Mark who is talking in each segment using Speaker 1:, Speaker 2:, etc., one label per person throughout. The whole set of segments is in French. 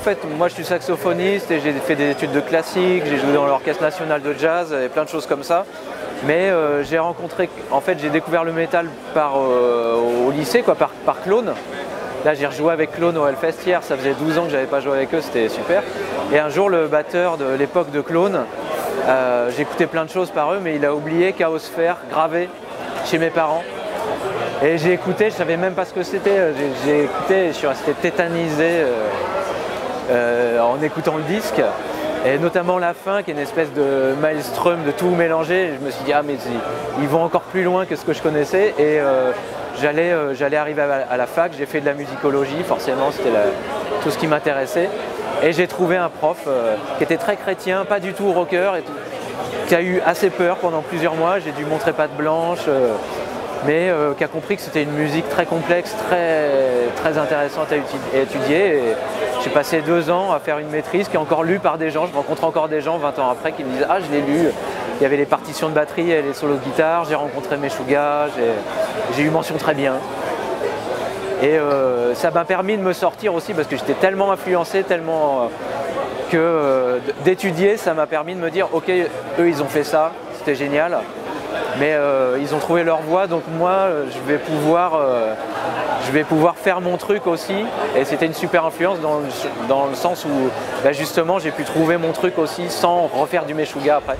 Speaker 1: fait, moi je suis saxophoniste et j'ai fait des études de classique, j'ai joué dans l'Orchestre National de Jazz et plein de choses comme ça. Mais j'ai rencontré, en fait j'ai découvert le métal au lycée, quoi, par Clone. Là j'ai rejoué avec Clone au Hellfest hier, ça faisait 12 ans que j'avais pas joué avec eux, c'était super. Et un jour le batteur de l'époque de Clone, j'écoutais plein de choses par eux, mais il a oublié Chaosphere gravé chez mes parents. Et j'ai écouté, je savais même pas ce que c'était, j'ai écouté et je suis resté tétanisé en écoutant le disque. Et notamment la fin qui est une espèce de maelstrom de tout mélanger. Je me suis dit ah mais ils vont encore plus loin que ce que je connaissais. Et j'allais arriver à la fac, j'ai fait de la musicologie, forcément c'était tout ce qui m'intéressait. Et j'ai trouvé un prof qui était très chrétien, pas du tout rocker, et qui a eu assez peur pendant plusieurs mois. J'ai dû montrer patte blanche, mais qui a compris que c'était une musique très complexe, très intéressante à étudier. Et j'ai passé 2 ans à faire une maîtrise qui est encore lue par des gens. Je rencontre encore des gens 20 ans après qui me disent « Ah, je l'ai lu ». Il y avait les partitions de batterie et les solos de guitare. J'ai rencontré Meshuggah, j'ai eu mention très bien. Et ça m'a permis de me sortir aussi parce que j'étais tellement influencé, tellement que d'étudier, ça m'a permis de me dire « Ok, eux, ils ont fait ça, c'était génial ». Mais ils ont trouvé leur voie, donc moi je vais pouvoir faire mon truc aussi. Et c'était une super influence dans le sens où bah, justement j'ai pu trouver mon truc aussi sans refaire du Meshuggah après.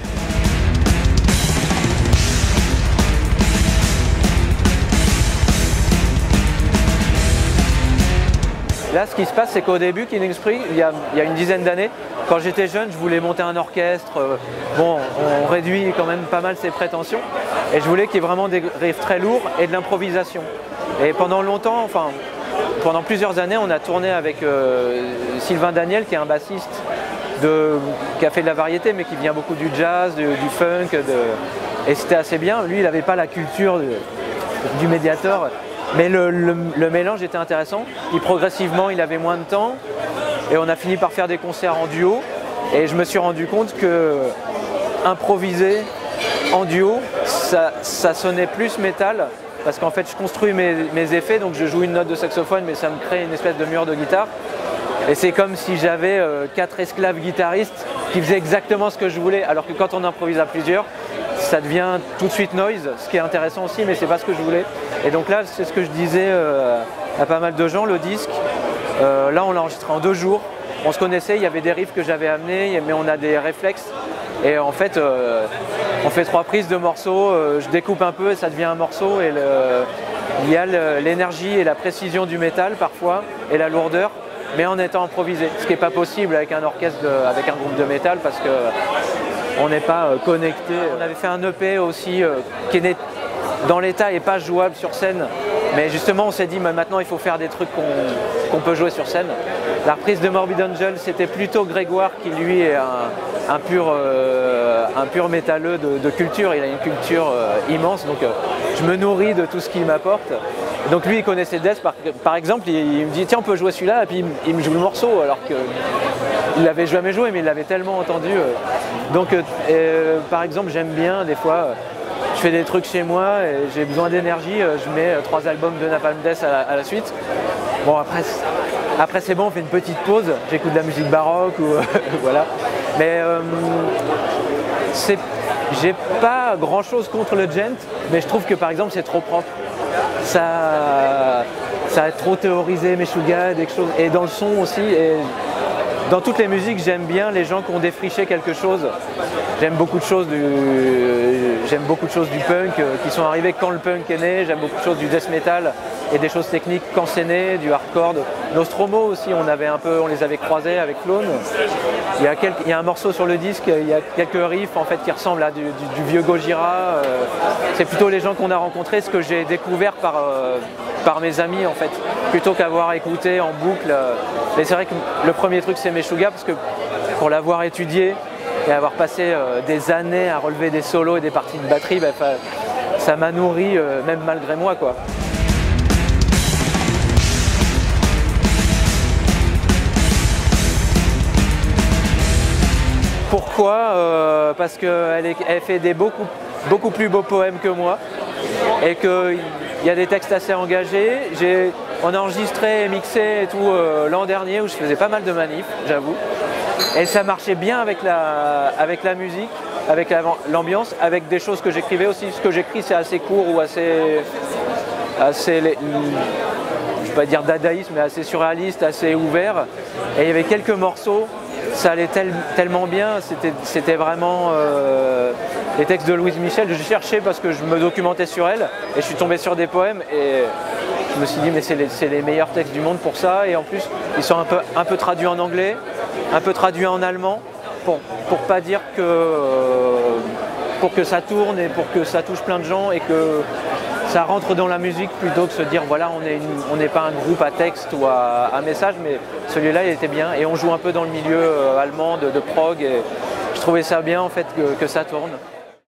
Speaker 1: Là, ce qui se passe, c'est qu'au début, Killing Spree, il y a une dizaine d'années, quand j'étais jeune, je voulais monter un orchestre. Bon, on réduit quand même pas mal ses prétentions. Et je voulais qu'il y ait vraiment des riffs très lourds et de l'improvisation. Et pendant longtemps, enfin, pendant plusieurs années, on a tourné avec Sylvain Daniel, qui est un bassiste qui a fait de la variété, mais qui vient beaucoup du jazz, du funk. Et c'était assez bien. Lui, il n'avait pas la culture du Mediator. Mais le mélange était intéressant. Et progressivement, il avait moins de temps. Et on a fini par faire des concerts en duo. Et je me suis rendu compte que improviser en duo, ça sonnait plus métal. Parce qu'en fait, je construis mes effets. Donc je joue une note de saxophone, mais ça me crée une espèce de mur de guitare. Et c'est comme si j'avais 4 esclaves guitaristes qui faisaient exactement ce que je voulais. Alors que quand on improvise à plusieurs, ça devient tout de suite noise, ce qui est intéressant aussi, mais c'est pas ce que je voulais. Et donc là, c'est ce que je disais à pas mal de gens, le disque. Là, on l'a enregistré en 2 jours. On se connaissait, il y avait des riffs que j'avais amenés, mais on a des réflexes. Et en fait, on fait 3 prises de morceaux, je découpe un peu et ça devient un morceau. Et il y a l'énergie et la précision du métal parfois, et la lourdeur, mais en étant improvisé. Ce qui n'est pas possible avec un orchestre, avec un groupe de métal, parce que on n'est pas connecté. On avait fait un EP aussi qui est dans l'état et pas jouable sur scène. Mais justement, on s'est dit maintenant il faut faire des trucs qu'on peut jouer sur scène. La reprise de Morbid Angel, c'était plutôt Grégoire qui lui est un pur métalleux de culture. Il a une culture immense, donc je me nourris de tout ce qu'il m'apporte. Donc lui il connaissait Death par exemple, il me dit tiens on peut jouer celui-là, et puis il me joue le morceau alors qu'il l'avait jamais joué mais il l'avait tellement entendu. Donc par exemple j'aime bien des fois, je fais des trucs chez moi et j'ai besoin d'énergie, je mets 3 albums de Napalm Death à la suite. Bon après c'est bon, on fait une petite pause, j'écoute de la musique baroque ou voilà. Mais j'ai pas grand chose contre le djent, mais je trouve que par exemple c'est trop propre. Ça a trop théorisé Meshuggah, des choses, et dans le son aussi. Et dans toutes les musiques, j'aime bien les gens qui ont défriché quelque chose. J'aime beaucoup de choses du punk qui sont arrivées quand le punk est né. J'aime beaucoup de choses du death metal et des choses techniques quand c'est né, du hardcore. Nostromo aussi, on les avait croisés avec Clone. Il y a un morceau sur le disque, il y a quelques riffs en fait qui ressemblent à du vieux Gojira. C'est plutôt les gens qu'on a rencontrés, ce que j'ai découvert par mes amis en fait, plutôt qu'avoir écouté en boucle. Mais c'est vrai que le premier truc c'est Meshuggah, parce que pour l'avoir étudié et avoir passé des années à relever des solos et des parties de batterie, bah, ça m'a nourri même malgré moi quoi. Pourquoi parce qu'elle fait des beaucoup plus beaux poèmes que moi et qu'il y a des textes assez engagés. On a enregistré et mixé et tout l'an dernier où je faisais pas mal de manifs, j'avoue. Et ça marchait bien avec la musique, avec l'ambiance, avec des choses que j'écrivais aussi. Ce que j'écris c'est assez court ou assez je ne vais pas dire dadaïsme, mais assez surréaliste, assez ouvert. Et il y avait quelques morceaux, ça allait tellement bien, c'était vraiment les textes de Louise Michel. Je cherchais parce que je me documentais sur elle et je suis tombé sur des poèmes et je me suis dit mais c'est les meilleurs textes du monde pour ça. Et en plus ils sont un peu traduits en anglais, un peu traduits en allemand pour pas dire pour que ça tourne et pour que ça touche plein de gens et que ça rentre dans la musique plutôt que se dire voilà on n'est pas un groupe à texte ou à message, mais celui-là il était bien et on joue un peu dans le milieu allemand de prog et je trouvais ça bien en fait que ça tourne.